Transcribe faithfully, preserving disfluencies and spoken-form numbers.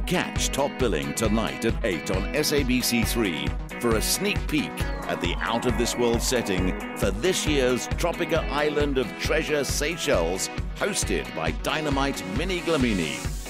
Catch Top Billing tonight at eight on S A B C three for a sneak peek at the out-of-this-world setting for this year's Tropika Island of Treasure, Seychelles, hosted by Dynamite Mini Glamini.